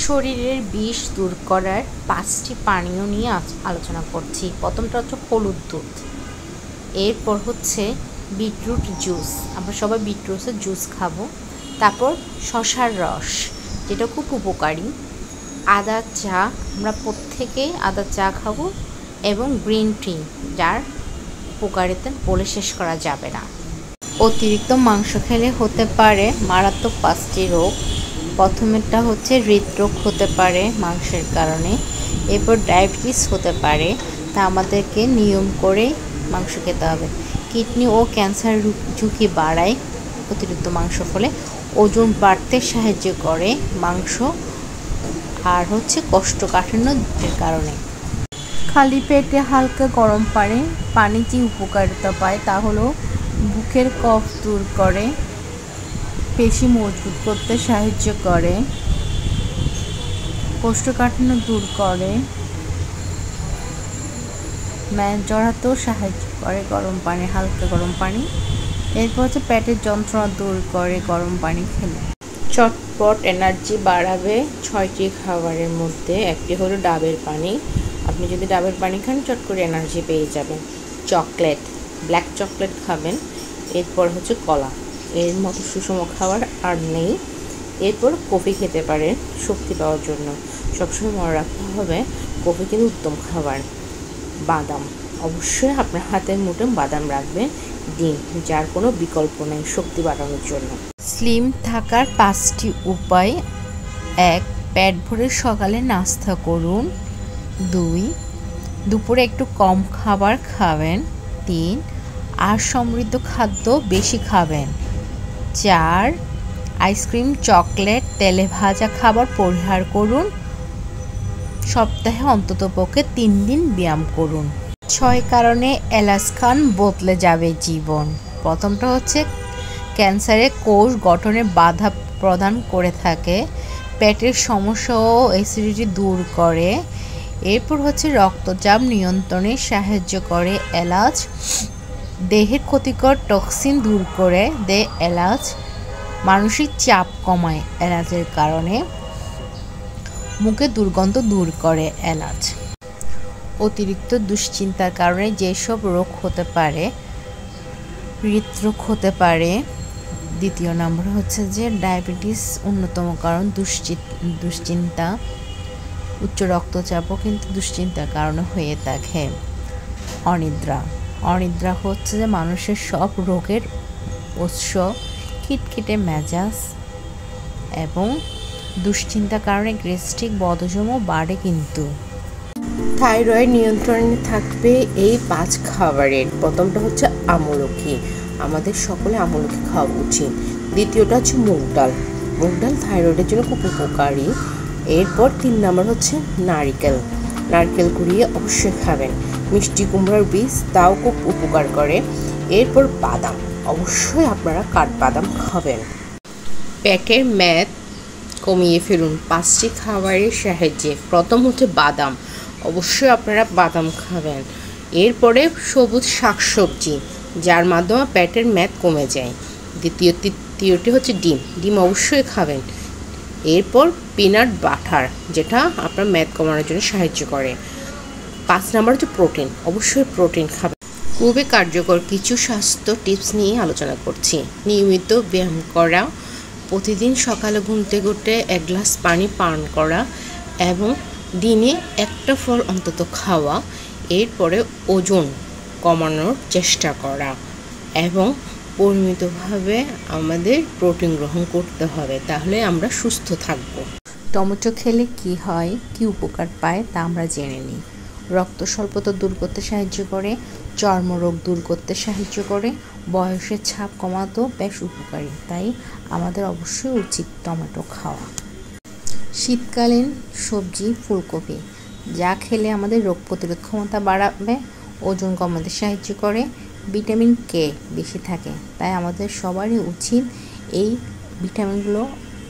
শরীরের বিষ দূর করার 5টি পানীয় নিয়ে আলোচনা করছি। প্রথমটা হচ্ছে হলুদ দুধ, এরপর হচ্ছে বিটরুট জুস, আমরা সবাই বিটরুটের জুস খাবো। তারপর শশার রস, যেটা খুব উপকারী। আদা চা, আমরা প্রত্যেকেই আদা চা খাবো, এবং গ্রিন টি, যার উপকারিতা বলে শেষ করা যাবে না। অতিরিক্ত মাংস খেলে হতে পারে মারাত্মক 5টি রোগ। প্রথমেরটা হচ্ছে হৃদরোগ হতে পারে মাংসের কারণে, এরপর ডায়াবেটিস হতে পারে, তা আমাদেরকে নিয়ম করে মাংস খেতে হবে। কিডনি ও ক্যান্সার ঝুঁকি বাড়ায় অতিরিক্ত মাংস ফলে, ওজন বাড়তে সাহায্য করে মাংস, আর হচ্ছে কোষ্ঠকাঠিন্যের কারণে। খালি পেটে হালকা গরম পানি যে উপকারিতা পায় তা হলো বুকের কফ দূর করে, পেশি মজবুত করতে সাহায্য করে, কোষ্ঠকাঠিন্য দূর করে, মেদ ঝরাতেও সাহায্য করে হালকা গরম পানি। এরপর হচ্ছে পেটের যন্ত্রণা দূর করে গরম পানি খেলে। চটপট এনার্জি বাড়াবে 6টি খাবারের মধ্যে একটি হলো ডাবের পানি। আপনি যদি ডাবের পানি খান, চট করে এনার্জি পেয়ে যাবেন। চকলেট, ব্ল্যাক চকলেট খাবেন। এরপর হচ্ছে কলা, এর মতো সুষম খাবার আর নেই। এরপর কফি খেতে পারেন শক্তি পাওয়ার জন্য। সবসময় মনে রাখতে হবে কফি কিন্তু উত্তম খাবার। বাদাম, অবশ্যই আপনার হাতের মুঠে বাদাম রাখবেন। ডিম, যার কোনো বিকল্প নেই শক্তি বাড়ানোর জন্য। স্লিম থাকার 5টি উপায়: 1. পেট ভরে সকালে নাস্তা করুন। 2. দুপুরে একটু কম খাবার খাবেন। 3. আর সমৃদ্ধ খাদ্য বেশি খাবেন। 4. আইসক্রিম, চকলেট, তেলে ভাজা খাবার পরিহার করুন। সপ্তাহে অন্ততপক্ষে 3 দিন ব্যায়াম করুন। 6 কারণে এলাচ খান বদলে যাবে জীবন। প্রথমটা হচ্ছে ক্যান্সারের কোষ গঠনে বাধা প্রদান করে থাকে, পেটের সমস্যা ও অ্যাসিডিটি দূর করে। এরপর হচ্ছে রক্তচাপ নিয়ন্ত্রণে সাহায্য করে এলাচ, দেহের ক্ষতিকর টক্সিন দূর করে দেয় এলাচ, মানসিক চাপ কমায় এলাচের কারণে, মুখে দুর্গন্ধ দূর করে এলাচ। অতিরিক্ত দুশ্চিন্তার কারণে যেসব রোগ হতে পারে, হৃদরোগ হতে পারে। 2 নম্বর হচ্ছে যে ডায়াবেটিস অন্যতম কারণ, দুশ্চিন্তা। উচ্চ রক্তচাপও কিন্তু দুশ্চিন্তার কারণে হয়ে থাকে। অনিদ্রা হচ্ছে যে মানুষের সব রোগের উৎস। খিটখিটে মেজাজ এবং দুশ্চিন্তার কারণে গ্যাস্ট্রিক, বদহজমও বাড়ে কিন্তু। থাইরয়েড নিয়ন্ত্রণে থাকবে এই 5 খাবারের। প্রথমটা হচ্ছে আমলকি, আমাদের সকলে আমলকি খাওয়া উচিত। দ্বিতীয়টা হচ্ছে মুগ ডাল থাইরয়েডের জন্য খুব উপকারী। এরপর 3 নম্বর হচ্ছে নারকেল কুড়িয়ে অবশ্যই খাবেন। মিষ্টি কুমড়ার বীজ, তাও খুব উপকার করে। এরপর বাদাম, অবশ্যই আপনারা কাঠবাদাম খাবেন। পেটের মেদ কমিয়ে ফেলুন 5টি খাবারের সাহায্যে। প্রথম হচ্ছে বাদাম, অবশ্যই আপনারা বাদাম খাবেন। এরপরে সবুজ শাকসবজি, যার মাধ্যমে পেটের মেদ কমে যায়। তৃতীয়টি হচ্ছে ডিম অবশ্যই খাবেন। এরপর পিনাট বাটার, যেটা আপনার মেদ কমানোর জন্য সাহায্য করে। 5 নম্বর হচ্ছে প্রোটিন, অবশ্যই প্রোটিন খাবেন। খুবই কার্যকর কিছু স্বাস্থ্য টিপস নিয়ে আলোচনা করছি। নিয়মিত ব্যায়াম করা, প্রতিদিন সকালে ঘুম থেকে উঠে 1 গ্লাস পানি পান করা, এবং দিনে একটা ফল অন্তত খাওয়া। এরপরে ওজন কমানোর চেষ্টা করা, এবং পরিমিতভাবে আমাদের প্রোটিন গ্রহণ করতে হবে, তাহলে আমরা সুস্থ থাকব। টমেটো খেলে কি হয়, কি উপকার পায় তা আমরা জেনে নিই। রক্ত স্বল্পতা দূর করতে সাহায্য করে, চর্মরোগ দূর করতে সাহায্য করে, বয়সের ছাপ কমাতেও বেশ উপকারী। তাই আমাদের অবশ্যই উচিত টমেটো খাওয়া। শীতকালীন সবজি ফুলকপি, যা খেলে আমাদের রোগ প্রতিরোধ ক্ষমতা বাড়াবে, ওজন কমাতে সাহায্য করে, ভিটামিন কে বেশি থাকে। তাই আমাদের সবারই উচিত এই ভিটামিনগুলো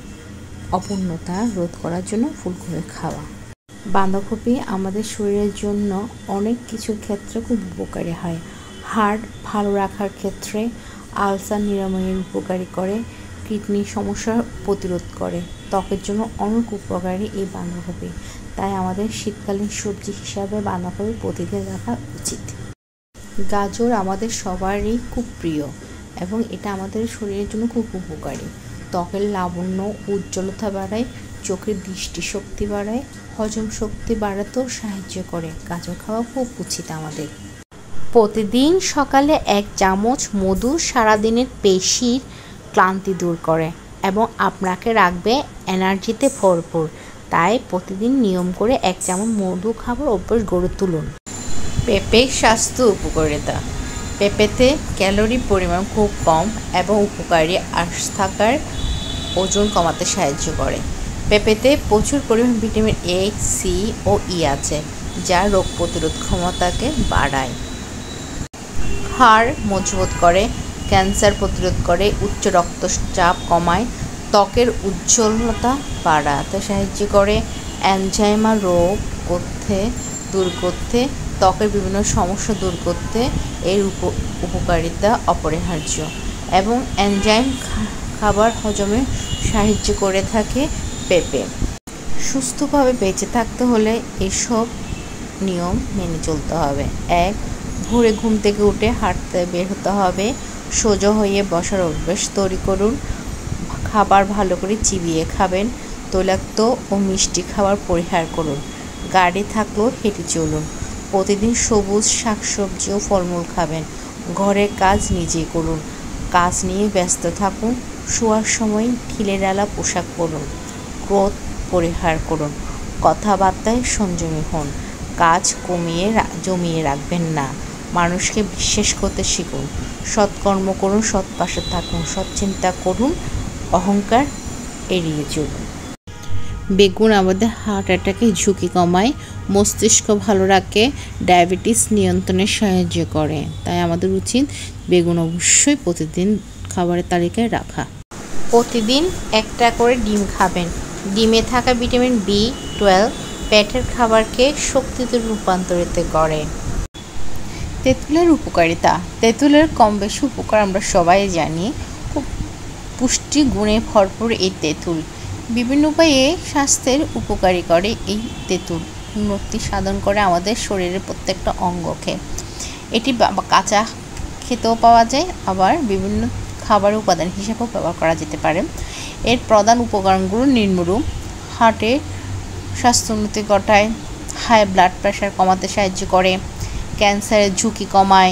অপূর্ণতা রোধ করার জন্য ফুলকপি খাওয়া। বাঁধাকপি আমাদের শরীরের জন্য অনেক কিছুর ক্ষেত্রে খুব উপকারী হয়। হার্ট ভালো রাখার ক্ষেত্রে, আলসার নিরাময়ের উপকারী করে, কিডনি সমস্যা প্রতিরোধ করে। ত্বকের জন্য অনেক উপকারী এই বাঁধাকপি, তাই আমাদের শীতকালীন সবজি হিসাবে বাঁধাকপি প্রতিদিন রাখা উচিত। গাজর আমাদের সবারই খুব প্রিয় এবং এটা আমাদের শরীরের জন্য খুব উপকারী। ত্বকের লাবণ্য, উজ্জ্বলতা বাড়ায়, চোখের দৃষ্টিশক্তি বাড়ায়, হজম শক্তি বাড়াতেও সাহায্য করে। গাজর খাওয়া খুব উচিত আমাদের। প্রতিদিন সকালে 1 চামচ মধু সারাদিনের পেশির ক্লান্তি দূর করে এবং আপনাকে রাখবে এনার্জিতে ভরপুর। তাই প্রতিদিন নিয়ম করে 1 চামচ মধু খাবার অভ্যাস গড়ে তুলুন। পেঁপে স্বাস্থ্য উপকারিতা। পেঁপেতে ক্যালোরি পরিমাণ খুব কম এবং উপকারী আঁশ থাকার ওজন কমাতে সাহায্য করে। পেঁপেতে প্রচুর পরিমাণ ভিটামিন এ, সি ও ই আছে, যা রোগ প্রতিরোধ ক্ষমতাকে বাড়ায়, হাড় মজবুত করে, ক্যান্সার প্রতিরোধ করে, উচ্চ রক্তচাপ কমায়, ত্বকের উজ্জ্বলতা বাড়াতে সাহায্য করে, অ্যালঝাইমার রোগ দূর করতে, ত্বকের বিভিন্ন সমস্যা দূর করতে এর উপকারিতা অপরিহার্য এবং এনজাইম খাবার হজমে সাহায্য করে থাকে পেঁপে। সুস্থভাবে বেঁচে থাকতে হলে এসব নিয়ম মেনে চলতে হবে। 1. ভোরে ঘুম থেকে উঠে হাঁটতে বের হতে হবে। সোজা হয়ে বসার অভ্যাস তৈরি করুন। খাবার ভালো করে চিবিয়ে খাবেন। তৈলাক্ত ও মিষ্টি খাবার পরিহার করুন। গাড়ি থাকলেও হেঁটে চলুন। প্রতিদিন সবুজ শাকসবজি ও ফলমূল খাবেন। ঘরের কাজ নিজেই করুন। কাজ নিয়ে ব্যস্ত থাকুন। শোয়ার সময় ঢিলেঢালা পোশাক পরুন। ক্রোধ পরিহার করুন। কথাবার্তায় সংযমী হন। কাজ জমিয়ে রাখবেন না। মানুষকে বিশ্বাস করতে শিখুন। সৎকর্ম করুন, সৎ পাশে থাকুন, সৎ চিন্তা করুন, অহংকার এড়িয়ে চলুন। বেগুন আমাদের হার্ট অ্যাটাকের ঝুঁকি কমায়, মস্তিষ্ক ভালো রাখে, ডায়াবেটিস নিয়ন্ত্রণে সাহায্য করে। তাই আমাদের উচিত বেগুন অবশ্যই প্রতিদিন খাবারের তালিকায় রাখা। প্রতিদিন 1টা করে ডিম খাবেন। ডিমে থাকা ভিটামিন B12 পেটের খাবারকে শক্তিতে রূপান্তরিত করে। তেঁতুলের উপকারিতা। তেঁতুলের কম বেশি উপকার আমরা সবাই জানি। খুব পুষ্টি গুণে ভরপুর এই তেঁতুল বিভিন্ন উপায়ে স্বাস্থ্যের উপকারী করে। এই তেঁতুল উন্নতি সাধন করে আমাদের শরীরের প্রত্যেকটা অঙ্গকে। এটি কাঁচা খেতেও পাওয়া যায়, আবার বিভিন্ন খাবারের উপাদান হিসেবেও ব্যবহার করা যেতে পারে। এর প্রধান উপকরণগুলো নিম্নরূপ: হার্টের স্বাস্থ্য উন্নতি ঘটায়, হাই ব্লাড প্রেশার কমাতে সাহায্য করে, ক্যান্সারের ঝুঁকি কমায়,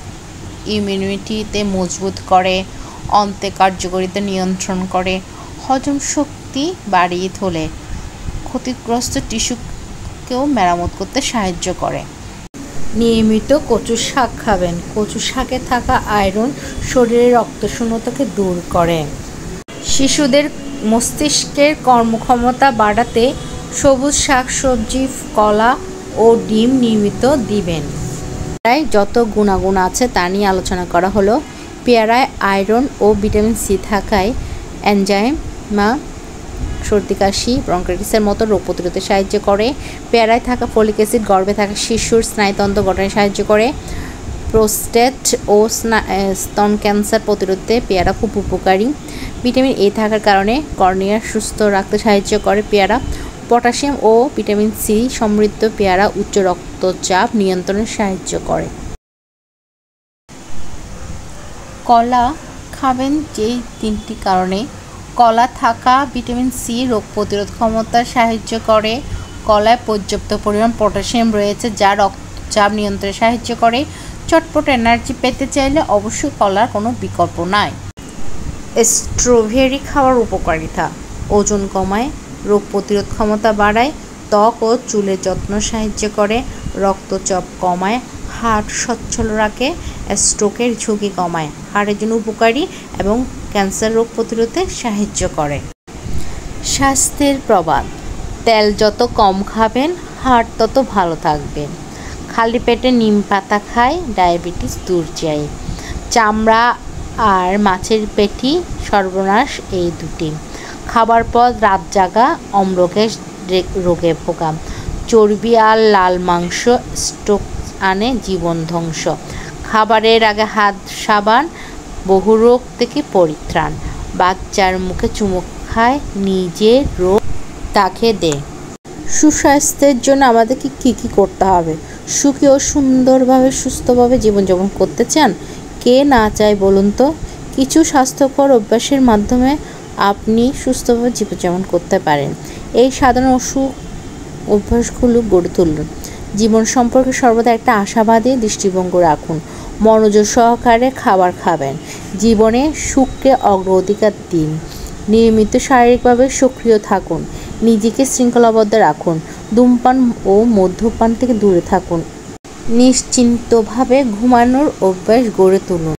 ইমিউনিটিতে মজবুত করে, অন্ত্রে কার্যকারিতা নিয়ন্ত্রণ করে, হজম শক্তি বাড়িয়ে তোলে, ক্ষতিগ্রস্ত টিস্যুকেও মেরামত করতে সাহায্য করে। নিয়মিত কচু শাক খাবেন। কচু শাকে থাকা আয়রন শরীরের রক্তশূন্যতাকে দূর করে। শিশুদের মস্তিষ্কের কর্মক্ষমতা বাড়াতে সবুজ শাকসবজি, কলা ও ডিম নিয়মিত দিবেন। পেয়ারায় যত গুণাগুণ আছে তা নিয়ে আলোচনা করা হলো। পেয়ারায় আয়রন ও ভিটামিন সি থাকায় এনজাইমা সর্দি কাশি, ব্রঙ্কাইটিসের মতো রোগ প্রতিরোধে সাহায্য করে। পেয়ারায় থাকা ফলিক অ্যাসিড গর্ভে থাকা শিশুর স্নায়ুতন্ত্র গঠনে সাহায্য করে। প্রোস্টেট ও স্তন ক্যান্সার প্রতিরোধে পেয়ারা খুব উপকারী। ভিটামিন এ থাকার কারণে কর্নিয়া সুস্থ রাখতে সাহায্য করে পেয়ারা। পটাশিয়াম ও ভিটামিন সি সমৃদ্ধ পেয়ারা উচ্চ রক্তচাপ নিয়ন্ত্রণে সাহায্য করে। কলা খাবেন যে 3টি কারণে। কলা থাকা ভিটামিন সি রোগ প্রতিরোধ ক্ষমতা সাহায্য করে। কলায় পর্যাপ্ত পরিমাণ পটাশিয়াম রয়েছে, যা রক্তচাপ নিয়ন্ত্রণে সাহায্য করে। চটপট এনার্জি পেতে চাইলে অবশ্যই কলার কোনো বিকল্প নাই। স্ট্রবেরি খাওয়ার উপকারিতা: ওজন কমায়, রোগ প্রতিরোধ ক্ষমতা বাড়ায়, ত্বক ও চুলের যত্ন সাহায্য করে, রক্তচাপ কমায়, হার্ট সচ্ছল রাখে, স্ট্রোকের ঝুঁকি কমায়, হার্টের জন্য উপকারী এবং ক্যান্সার রোগ প্রতিরোধে সাহায্য করে। স্বাস্থ্যের প্রবাদ: তেল যত কম খাবেন হার্ট তত ভালো থাকবে। খালি পেটে নিম পাতা খায়, ডায়াবেটিস দূর যায়। চামড়া আর মাছের পেটি সর্বনাশ এই দুটি। খাবার পর রাত জাগা অম্লকেশ রোগে ভোগা। চর্বি আর লাল মাংস স্ট্রোক আনে, জীবন ধ্বংস। খাবারের আগে হাত সাবান, বহু রোগ থেকে পরিত্রাণ। বাচ্চার মুখে চুমুক খায়, নিজের রোগ তাকে দেয়। সুস্বাস্থ্যের জন্য আমাদেরকে কী করতে হবে? সুখী ও সুন্দরভাবে সুস্থভাবে জীবনযাপন করতে চান? কে না চায় বলুন তো? কিছু স্বাস্থ্যকর অভ্যাসের মাধ্যমে আপনি সুস্থভাবে জীবনযাপন করতে পারেন। এই সাধারণ অভ্যাসগুলো গড়ে তুলুন। জীবন সম্পর্কে সর্বদা একটা আশাবাদী দৃষ্টিভঙ্গি রাখুন। মনোযোগ সহকারে খাবার খাবেন। জীবনে সুখকে অগ্রাধিকার দিন। নিয়মিত শারীরিকভাবে সক্রিয় থাকুন। নিজেকে শৃঙ্খলাবদ্ধ রাখুন। ধূমপান ও মদ্যপান থেকে দূরে থাকুন। নিশ্চিন্তভাবে ঘুমানোর অভ্যাস গড়ে তুলুন।